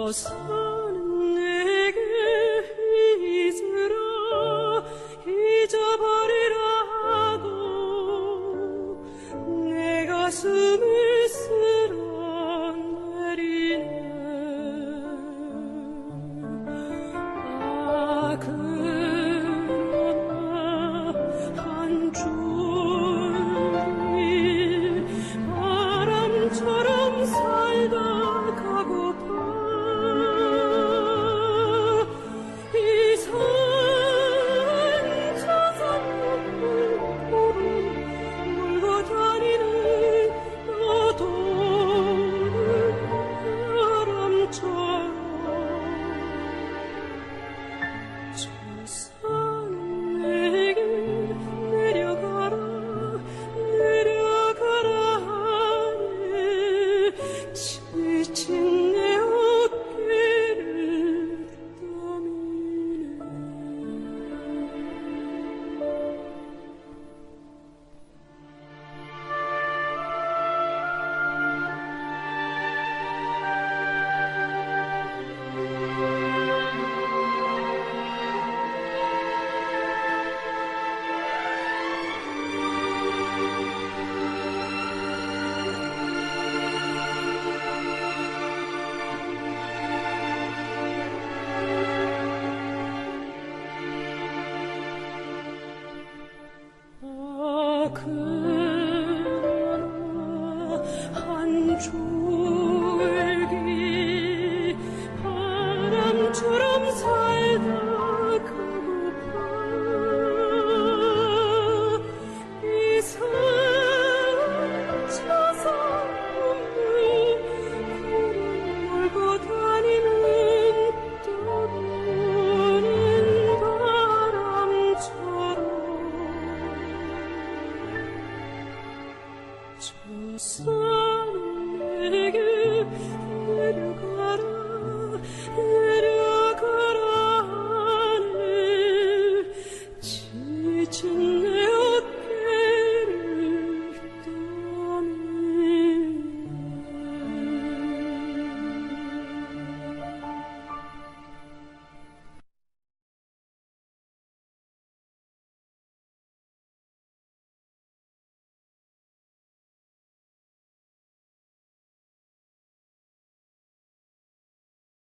산은 내게 잊으라 잊어버리라고 내 가슴을 쓸어내리네. 아 그러나 한 줄기 바람처럼 살다 가고파. 이 산 저 산 눈물고로 몰고 다니는 너 도는 바람처럼 저 산은 내게 내려가라 내려가라 하네. 지친 내 어깨를 떠미네. 아 그러나 한 줄기 바람처럼 살다 가고파. 이 산 저 산 눈물고로 몰고 다니는 떠도는 바람처럼 저 산은 내게 내려가라 내려가라 하네. 지친 내